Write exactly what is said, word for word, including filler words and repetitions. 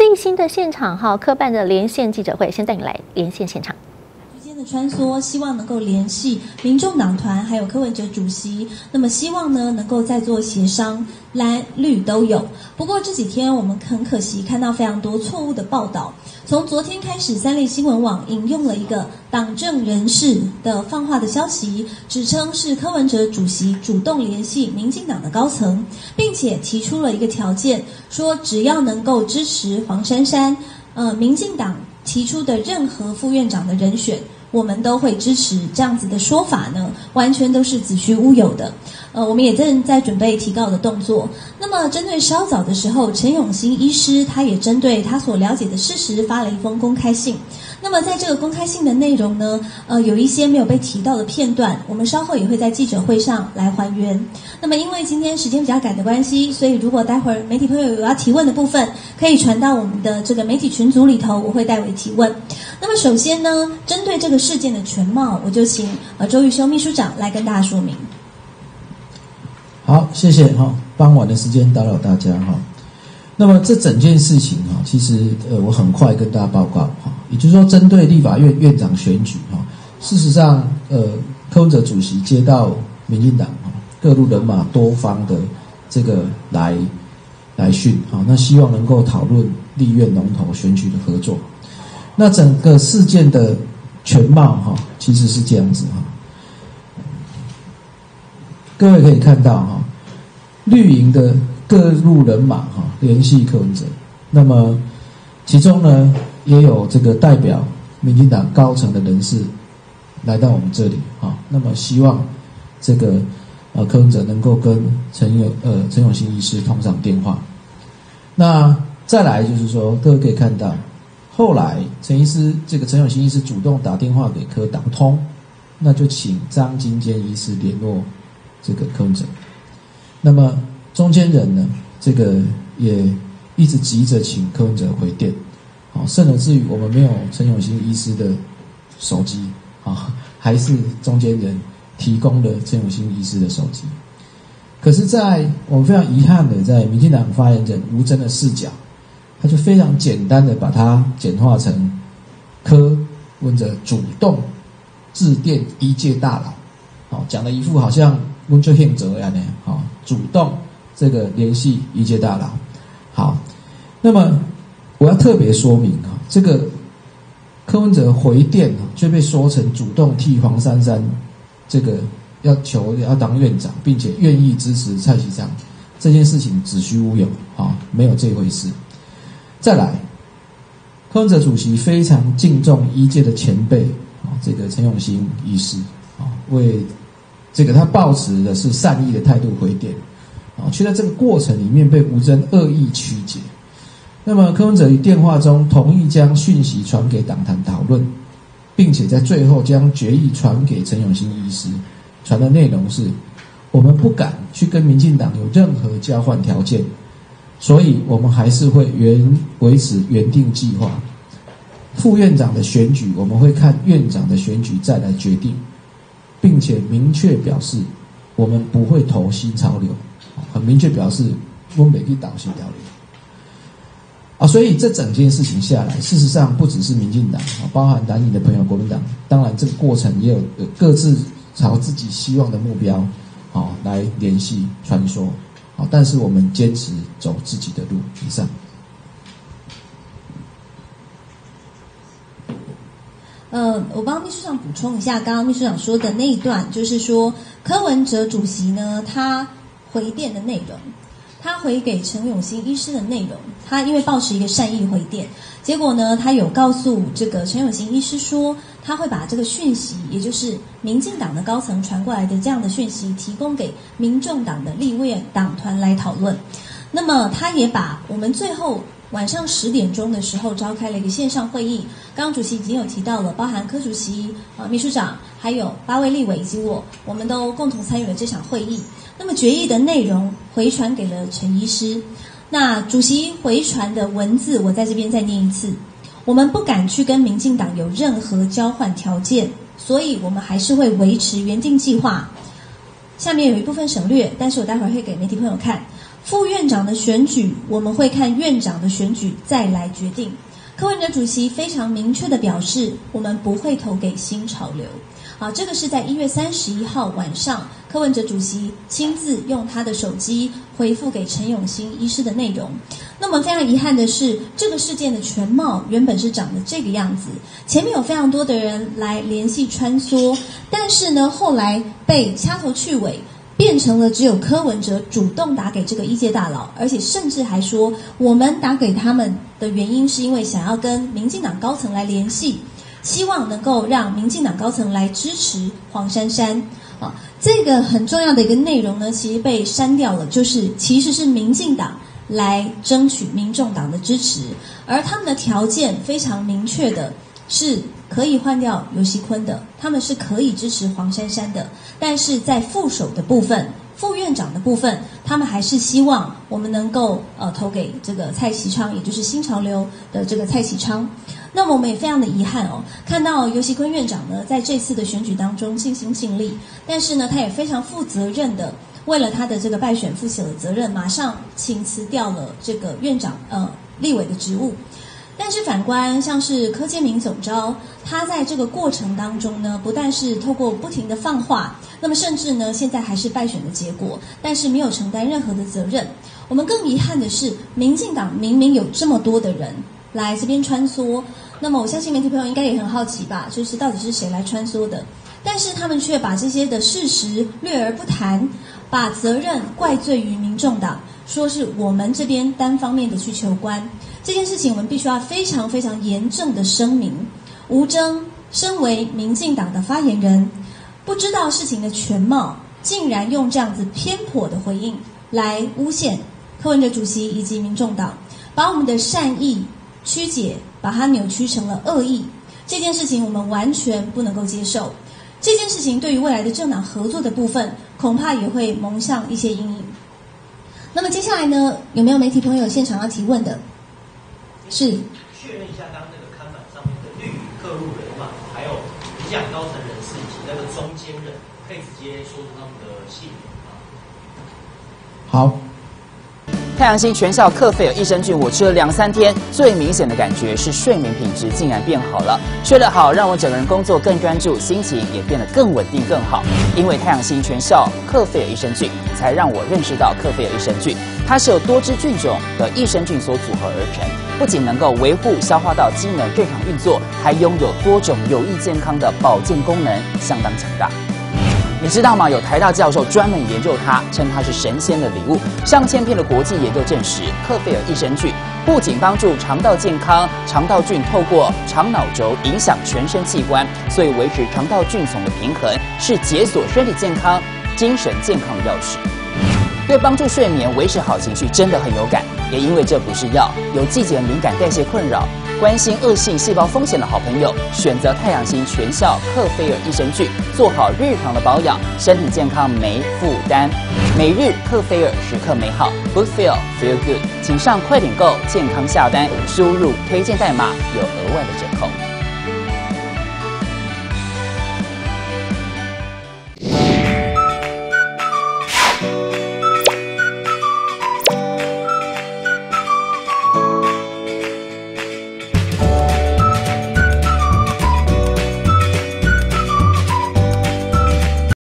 最新的现场哈，科办的连线记者会，先带你来连线现场。 的穿梭，希望能够联系民众党团还有柯文哲主席，那么希望呢能够再做协商，蓝绿都有。不过这几天我们很可惜看到非常多错误的报道，从昨天开始，三立新闻网引用了一个党政人士的放话的消息，指称是柯文哲主席主动联系民进党的高层，并且提出了一个条件，说只要能够支持黄珊珊，呃，民进党提出的任何副院长的人选，我们都会支持。这样子的说法呢，完全都是子虚乌有的。呃，我们也正在准备提告的动作。那么，针对稍早的时候，陈永新医师他也针对他所了解的事实发了一封公开信。那么，在这个公开信的内容呢，呃，有一些没有被提到的片段，我们稍后也会在记者会上来还原。那么，因为今天时间比较赶的关系，所以如果待会儿媒体朋友有要提问的部分，可以传到我们的这个媒体群组里头，我会代为提问。那么，首先呢，针对这个事件的全貌，我就请呃周玉修秘书长来跟大家说明。 好，谢谢哈，傍晚的时间打扰大家哈。那么这整件事情哈，其实呃我很快跟大家报告哈，也就是说，针对立法院院长选举哈，事实上呃柯文哲主席接到民进党哈各路人马多方的这个来来讯哈，那希望能够讨论立院龙头选举的合作。那整个事件的全貌哈，其实是这样子哈。各位可以看到哈，绿营的各路人马哈联系柯文哲，那么其中呢也有这个代表民进党高层的人士来到我们这里哈，那么希望这个呃柯文哲能够跟陈永呃陈永新医师通上电话。那再来就是说，各位可以看到，后来陈医师这个陈永新医师主动打电话给柯党通，那就请张金坚医师联络这个柯文哲。那么中间人呢，这个也一直急着请柯文哲回电，好，甚至于我们没有陈永新医师的手机啊，还是中间人提供了陈永新医师的手机。可是，在我们非常遗憾的，在民进党发言人吴峥的视角，他就非常简单的把它简化成柯文哲主动致电医界大佬，好，讲了一副好像温就宪责一样的，好，主动这个联系医界大佬。好，那么我要特别说明哈，这个柯文哲回电就被说成主动替黄珊珊这个要求要当院长，并且愿意支持蔡其昌，这件事情子虚乌有啊，没有这回事。再来，柯文哲主席非常敬重医界的前辈啊，这个陈永新医师啊，为这个他抱持的是善意的态度回电啊，却在这个过程里面被吴峥恶意曲解。那么柯文哲于电话中同意将讯息传给党坛讨论，并且在最后将决议传给陈永新医师，传的内容是：我们不敢去跟民进党有任何交换条件，所以我们还是会原维持原定计划。副院长的选举，我们会看院长的选举再来决定，并且明确表示我们不会投新潮流，很明确表示我们没去导新潮流。啊，所以这整件事情下来，事实上不只是民进党，包含蓝营的朋友、国民党，当然这个过程也有各自朝自己希望的目标，啊，来联系穿梭，啊，但是我们坚持走自己的路。以上。 呃，我帮秘书长补充一下，刚刚秘书长说的那一段，就是说柯文哲主席呢，他回电的内容。他回给陈永新医师的内容，他因为抱持一个善意回电，结果呢，他有告诉这个陈永新医师说，他会把这个讯息，也就是民进党的高层传过来的这样的讯息，提供给民众党的立院党团来讨论。那么，他也把我们最后晚上十点钟的时候召开了一个线上会议，刚刚主席已经有提到了，包含柯主席、呃秘书长，还有八位立委以及我，我们都共同参与了这场会议。那么决议的内容回传给了陈医师，那主席回传的文字我在这边再念一次：我们不敢去跟民进党有任何交换条件，所以我们还是会维持原定计划。下面有一部分省略，但是我待会儿会给媒体朋友看。 副院长的选举，我们会看院长的选举再来决定。柯文哲主席非常明确地表示，我们不会投给新潮流。好，这个是在一月三十一号晚上，柯文哲主席亲自用他的手机回复给陈永新医师的内容。那么非常遗憾的是，这个事件的全貌原本是长得这个样子，前面有非常多的人来联系穿梭，但是呢，后来被掐头去尾，变成了只有柯文哲主动打给这个医界大佬，而且甚至还说，我们打给他们的原因是因为想要跟民进党高层来联系，希望能够让民进党高层来支持黄珊珊啊，这个很重要的一个内容呢，其实被删掉了，就是其实是民进党来争取民众党的支持，而他们的条件非常明确的是可以换掉游锡堃的，他们是可以支持黄珊珊的，但是在副手的部分、副院长的部分，他们还是希望我们能够呃投给这个蔡其昌，也就是新潮流的这个蔡其昌。那么我们也非常的遗憾哦，看到游锡堃院长呢在这次的选举当中尽心尽力，但是呢他也非常负责任的为了他的这个败选负起了责任，马上请辞掉了这个院长呃立委的职务。但是反观像是柯建铭总召，他在这个过程当中呢，不但是透过不停的放话，那么甚至呢现在还是败选的结果，但是没有承担任何的责任。我们更遗憾的是，民进党明明有这么多的人来这边穿梭，那么我相信媒体朋友应该也很好奇吧，就是到底是谁来穿梭的，但是他们却把这些的事实略而不谈，把责任怪罪于民众党，说是我们这边单方面的去求官。这件事情我们必须要非常非常严正的声明，吴峥身为民进党的发言人，不知道事情的全貌，竟然用这样子偏颇的回应来诬陷柯文哲主席以及民众党，把我们的善意曲解，把它扭曲成了恶意。这件事情我们完全不能够接受，这件事情对于未来的政党合作的部分，恐怕也会蒙上一些阴影。那么接下来呢，有没有媒体朋友现场要提问的？是确认一下刚刚那个看板上面的绿营各路人马，还有民进党高层人士以及那个中间人，可以直接说出他们的姓名吗？ 好。 太阳星全效克菲尔益生菌，我吃了两三天，最明显的感觉是睡眠品质竟然变好了。睡得好，让我整个人工作更专注，心情也变得更稳定更好。因为太阳星全效克菲尔益生菌，才让我认识到克菲尔益生菌，它是由多支菌种的益生菌所组合而成，不仅能够维护消化道机能正常运作，还拥有多种有益健康的保健功能，相当强大。你知道吗？有台大教授专门研究它，称它是神仙的礼物。上千篇的国际研究证实，克菲尔益生菌不仅帮助肠道健康，肠道菌透过肠脑轴影响全身器官，所以维持肠道菌丛的平衡，是解锁身体健康、精神健康的钥匙。对帮助睡眠、维持好情绪真的很有感。也因为这不是药，有季节敏感、代谢困扰、关心恶性细胞风险的好朋友，选择太阳星全效克菲尔益生菌，做好日常的保养，身体健康没负担。每日克菲尔，时刻美好 ，Good Feel Feel Good， 请上快点购健康下单，输入推荐代码有额外的折扣。